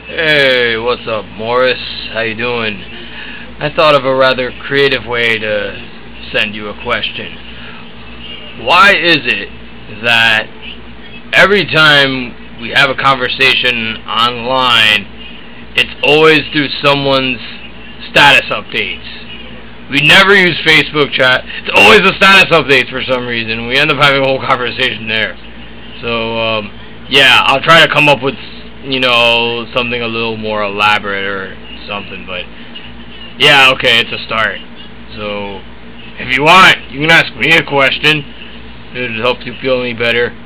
Hey, what's up, Morris? How you doing? I thought of a rather creative way to send you a question. Why is it that every time we have a conversation online, it's always through someone's status updates? We never use Facebook chat. It's always a status update for some reason. We end up having a whole conversation there. So, yeah, I'll try to come up with, something a little more elaborate or something. But, yeah, okay, it's a start. So, if you want, you can ask me a question. It helps you feel any better.